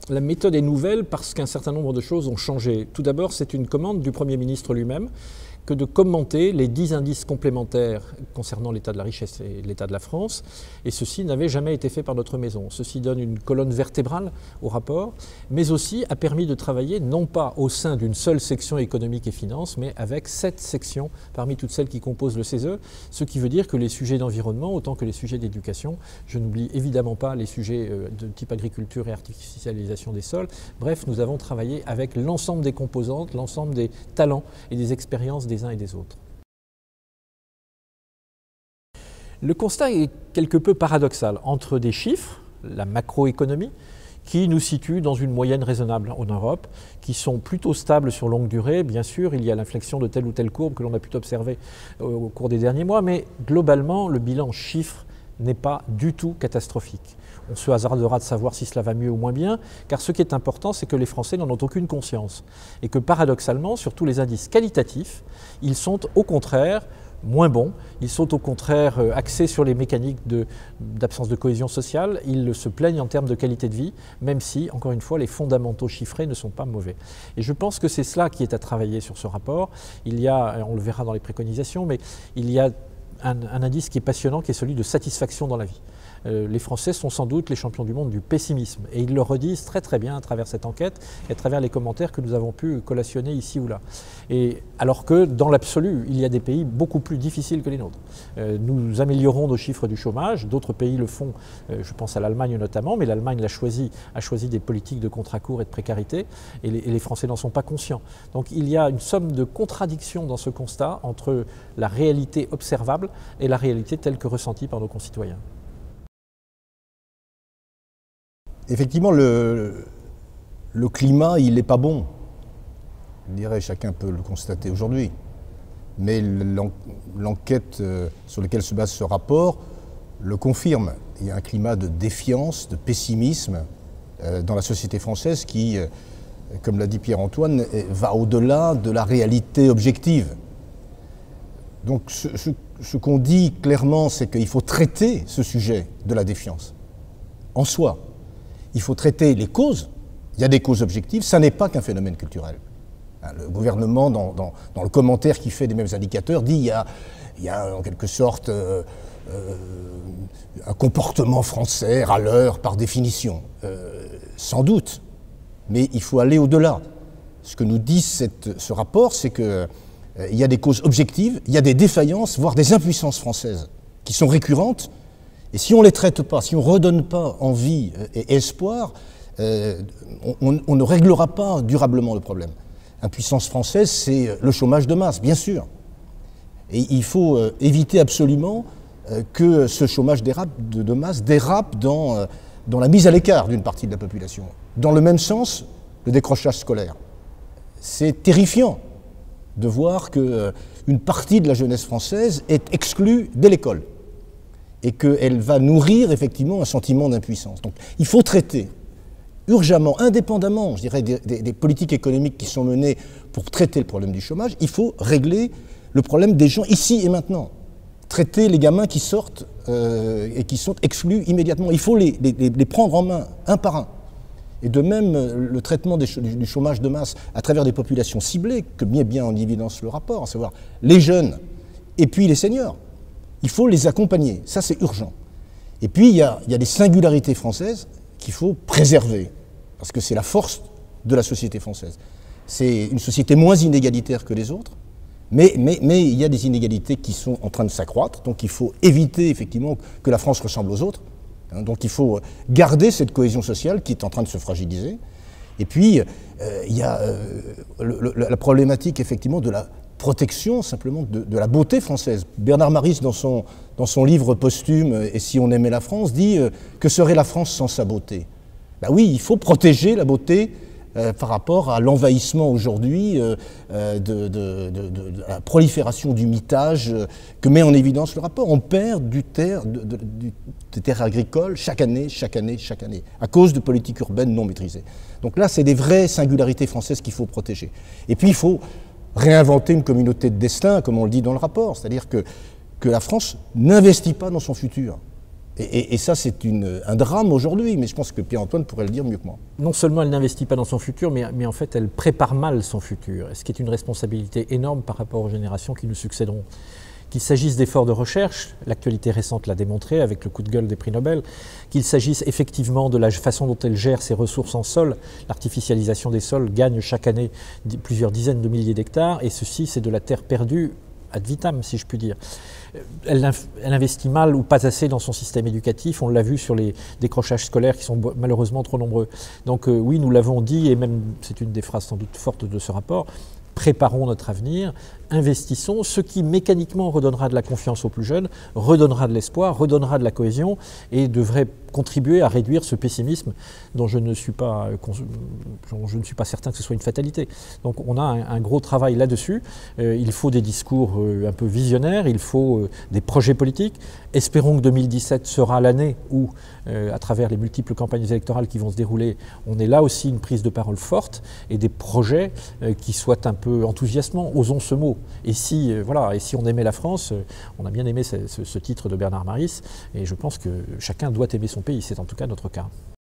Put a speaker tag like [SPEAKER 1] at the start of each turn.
[SPEAKER 1] La méthode est nouvelle parce qu'un certain nombre de choses ont changé. Tout d'abord, c'est une commande du Premier ministre lui-même que de commenter les 10 indices complémentaires concernant l'état de la richesse et l'état de la France. Et ceci n'avait jamais été fait par notre maison. Ceci donne une colonne vertébrale au rapport, mais aussi a permis de travailler non pas au sein d'une seule section économique et finance, mais avec 7 sections parmi toutes celles qui composent le CESE, ce qui veut dire que les sujets d'environnement, autant que les sujets d'éducation, je n'oublie évidemment pas les sujets de type agriculture et artificialisation des sols. Bref, nous avons travaillé avec l'ensemble des composantes, l'ensemble des talents et des expériences des uns et des autres. Le constat est quelque peu paradoxal entre des chiffres, la macroéconomie, qui nous situent dans une moyenne raisonnable en Europe, qui sont plutôt stables sur longue durée. Bien sûr, il y a l'inflexion de telle ou telle courbe que l'on a pu observer au cours des derniers mois, mais globalement, le bilan chiffre n'est pas du tout catastrophique. On se hasardera de savoir si cela va mieux ou moins bien, car ce qui est important, c'est que les Français n'en ont aucune conscience. Et que paradoxalement, sur tous les indices qualitatifs, ils sont au contraire moins bons, ils sont au contraire axés sur les mécaniques d'absence de cohésion sociale, ils se plaignent en termes de qualité de vie, même si, encore une fois, les fondamentaux chiffrés ne sont pas mauvais. Et je pense que c'est cela qui est à travailler sur ce rapport. Il y a, on le verra dans les préconisations, mais il y a un indice qui est passionnant, qui est celui de satisfaction dans la vie. Les Français sont sans doute les champions du monde du pessimisme et ils le redisent très très bien à travers cette enquête et à travers les commentaires que nous avons pu collationner ici ou là. Et alors que dans l'absolu, il y a des pays beaucoup plus difficiles que les nôtres. Nous améliorons nos chiffres du chômage, d'autres pays le font, je pense à l'Allemagne notamment, mais l'Allemagne a choisi des politiques de contrats courts et de précarité et les Français n'en sont pas conscients. Donc il y a une somme de contradictions dans ce constat entre la réalité observable et la réalité telle que ressentie par nos concitoyens.
[SPEAKER 2] Effectivement, le climat, il n'est pas bon. Je dirais, chacun peut le constater aujourd'hui. Mais l'enquête sur laquelle se base ce rapport le confirme. Il y a un climat de défiance, de pessimisme dans la société française qui, comme l'a dit Pierre-Antoine, va au-delà de la réalité objective. Donc ce qu'on dit clairement, c'est qu'il faut traiter ce sujet de la défiance en soi. Il faut traiter les causes. Il y a des causes objectives, ça n'est pas qu'un phénomène culturel. Le gouvernement, dans le commentaire qui fait des mêmes indicateurs, dit il y a en quelque sorte un comportement français râleur par définition. Sans doute, mais il faut aller au-delà. Ce que nous dit ce rapport, c'est qu'il y a des causes objectives, il y a des défaillances, voire des impuissances françaises qui sont récurrentes. Et si on ne les traite pas, si on ne redonne pas envie et espoir, on ne réglera pas durablement le problème. Impuissance française, c'est le chômage de masse, bien sûr. Et il faut éviter absolument que ce chômage de masse dérape dans la mise à l'écart d'une partie de la population. Dans le même sens, le décrochage scolaire. C'est terrifiant de voir qu'une partie de la jeunesse française est exclue de l'école et qu'elle va nourrir effectivement un sentiment d'impuissance. Donc il faut traiter urgemment, indépendamment, je dirais, des politiques économiques qui sont menées pour traiter le problème du chômage, il faut régler le problème des gens ici et maintenant. Traiter les gamins qui sortent et qui sont exclus immédiatement. Il faut les prendre en main, un par un. Et de même, le traitement du chômage de masse à travers des populations ciblées, que met bien en évidence le rapport, à savoir les jeunes et puis les seniors. Il faut les accompagner, ça c'est urgent. Et puis il y a des singularités françaises qu'il faut préserver, parce que c'est la force de la société française. C'est une société moins inégalitaire que les autres, mais il y a des inégalités qui sont en train de s'accroître, donc il faut éviter effectivement que la France ressemble aux autres. Donc il faut garder cette cohésion sociale qui est en train de se fragiliser. Et puis il y a la problématique effectivement de la protection simplement de la beauté française. Bernard Maris, dans son livre posthume « Et si on aimait la France », dit « Que serait la France sans sa beauté ?» Ben oui, il faut protéger la beauté par rapport à l'envahissement aujourd'hui de la prolifération du mitage que met en évidence le rapport. On perd des terres agricoles chaque année, à cause de politiques urbaines non maîtrisées. Donc là, c'est des vraies singularités françaises qu'il faut protéger. Et puis, il faut réinventer une communauté de destin, comme on le dit dans le rapport, c'est-à-dire que la France n'investit pas dans son futur. Et ça, c'est un drame aujourd'hui, mais je pense que Pierre-Antoine pourrait le dire mieux que moi.
[SPEAKER 1] Non seulement elle n'investit pas dans son futur, mais en fait elle prépare mal son futur, ce qui est une responsabilité énorme par rapport aux générations qui nous succéderont. Qu'il s'agisse d'efforts de recherche, l'actualité récente l'a démontré avec le coup de gueule des prix Nobel, qu'il s'agisse effectivement de la façon dont elle gère ses ressources en sol, l'artificialisation des sols gagne chaque année plusieurs dizaines de milliers d'hectares, et ceci c'est de la terre perdue ad vitam, si je puis dire. Elle investit mal ou pas assez dans son système éducatif, on l'a vu sur les décrochages scolaires qui sont malheureusement trop nombreux. Donc oui, nous l'avons dit, et même c'est une des phrases sans doute fortes de ce rapport, préparons notre avenir, investissons, ce qui mécaniquement redonnera de la confiance aux plus jeunes, redonnera de l'espoir, redonnera de la cohésion et devrait contribuer à réduire ce pessimisme dont je ne suis pas certain que ce soit une fatalité. Donc on a un gros travail là-dessus. Il faut des discours un peu visionnaires, il faut des projets politiques. Espérons que 2017 sera l'année où, à travers les multiples campagnes électorales qui vont se dérouler, on ait là aussi une prise de parole forte et des projets qui soient un peu enthousiasmants. Osons ce mot. Et si on aimait la France, on a bien aimé ce titre de Bernard Maris, et je pense que chacun doit aimer son pays, c'est en tout cas notre cas.